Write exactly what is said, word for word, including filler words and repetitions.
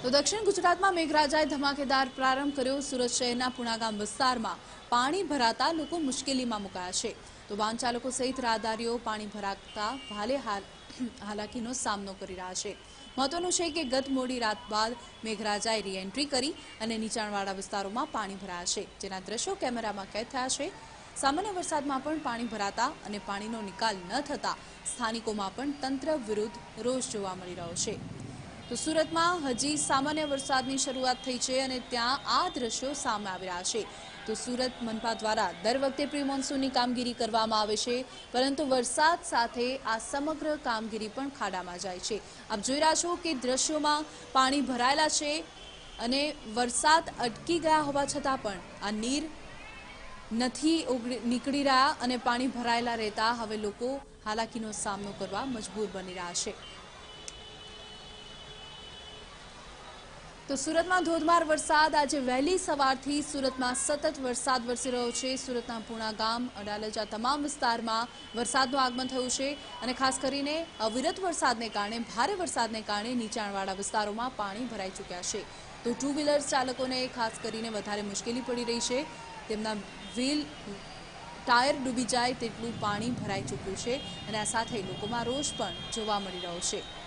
તો દક્ષિણ ગુજરાતમાં મેઘરાજાએ ધમાકેદાર પ્રારંભ કર્યો। સુરત શહેરના પુણાગામ વિસ્તારમાં પાણી ભરાતા લોકો મુશ્કેલીમાં મુકાયા છે। તો વાહન ચાલકો સહિત રાહદારીઓ પાણી ભરાતા ભારે હાલાકીનો સામનો કરી રહ્યા છે। મહત્વનું છે કે ગત મોડી રાત બાદ મેઘરાજાએ રી એન્ટ્રી કરી અને નીચાણવાળા વિસ્તારોમાં પાણી ભરાયા છે, જેના દ્રશ્યો કેમેરામાં કેદ થયા છે। સામાન્ય વરસાદમાં પણ પાણી ભરાતા અને પાણીનો નિકાલ ન થતા સ્થાનિકોમાં પણ તંત્ર વિરુદ્ધ રોષ જોવા મળી રહ્યો છે। તો સુરતમાં હજી સામાન્ય વરસાદની શરૂઆત થઈ છે અને ત્યાં આ દ્રશ્યો સામે આવી રહ્યા છે। તો સુરત મનપા દ્વારા દર વખતે પ્રી મોન્સૂનની કામગીરી કરવામાં આવે છે, પરંતુ વરસાદ સાથે આ સમગ્ર કામગીરી પણ ખાડામાં જાય છે। આપ જોઈ રહ્યા છો કે દ્રશ્યોમાં પાણી ભરાયેલા છે અને વરસાદ અટકી ગયા હોવા છતાં પણ આ નીર નથી નીકળી રહ્યા અને પાણી ભરાયેલા રહેતા હવે લોકો હાલાકીનો સામનો કરવા મજબૂર બની રહ્યા છે। તો સુરતમાં ધોધમાર વરસાદ આજે વહેલી સવારથી સુરતમાં સતત વરસાદ વરસી રહ્યો છે। સુરતના પુણાગામ, અડાલજા તમામ વિસ્તારમાં વરસાદનું આગમન થયું છે અને ખાસ કરીને અવિરત વરસાદને કારણે ભારે વરસાદને કારણે નીચાણવાળા વિસ્તારોમાં પાણી ભરાઈ ચૂક્યા છે। તો ટુ વ્હીલર ચાલકોને ખાસ કરીને વધારે મુશ્કેલી પડી રહી છે। તેમના વ્હીલ ટાયર ડૂબી જાય તેટલું પાણી ભરાઈ ચૂક્યું છે અને આ સાથે લોકોમાં રોષ પણ જોવા મળી રહ્યો છે।